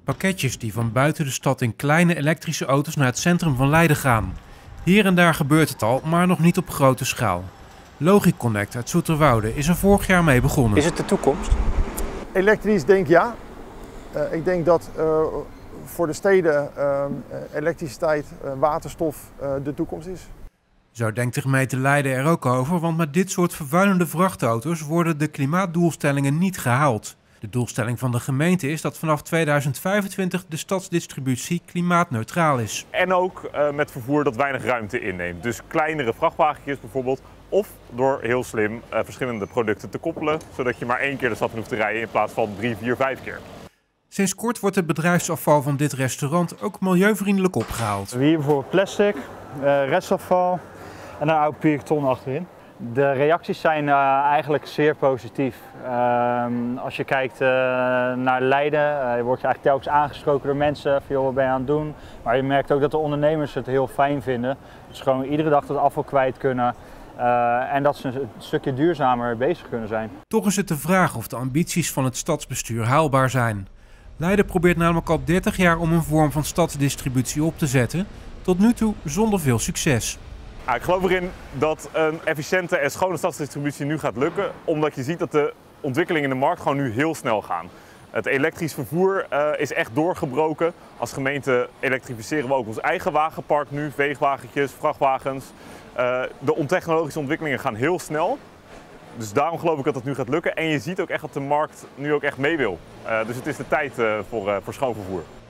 Pakketjes die van buiten de stad in kleine elektrische auto's naar het centrum van Leiden gaan. Hier en daar gebeurt het al, maar nog niet op grote schaal. Logiconnect uit Zoeterwoude is er vorig jaar mee begonnen. Is het de toekomst? Elektrisch denk ik ja. Ik denk dat voor de steden elektriciteit, waterstof de toekomst is. Zo denkt de gemeente Leiden er ook over, want met dit soort vervuilende vrachtauto's worden de klimaatdoelstellingen niet gehaald. De doelstelling van de gemeente is dat vanaf 2025 de stadsdistributie klimaatneutraal is. En ook met vervoer dat weinig ruimte inneemt. Dus kleinere vrachtwagentjes bijvoorbeeld. Of door heel slim verschillende producten te koppelen, zodat je maar 1 keer de stad in hoeft te rijden in plaats van 3, 4, 5 keer. Sinds kort wordt het bedrijfsafval van dit restaurant ook milieuvriendelijk opgehaald. We hebben hier bijvoorbeeld plastic, restafval en een oude pierkarton achterin. De reacties zijn eigenlijk zeer positief. Als je kijkt naar Leiden, je wordt eigenlijk telkens aangesproken door mensen van joh, wat ben je aan het doen? Maar je merkt ook dat de ondernemers het heel fijn vinden. Dat ze gewoon iedere dag dat afval kwijt kunnen. En dat ze een stukje duurzamer bezig kunnen zijn. Toch is het de vraag of de ambities van het stadsbestuur haalbaar zijn. Leiden probeert namelijk al 30 jaar om een vorm van stadsdistributie op te zetten. Tot nu toe zonder veel succes. Ik geloof erin dat een efficiënte en schone stadsdistributie nu gaat lukken. Omdat je ziet dat de ontwikkelingen in de markt gewoon nu heel snel gaan. Het elektrisch vervoer is echt doorgebroken. Als gemeente elektrificeren we ook ons eigen wagenpark nu. Veegwagentjes, vrachtwagens. De ontechnologische ontwikkelingen gaan heel snel. Dus daarom geloof ik dat het nu gaat lukken. En je ziet ook echt dat de markt nu ook echt mee wil. Dus het is de tijd voor schoon vervoer.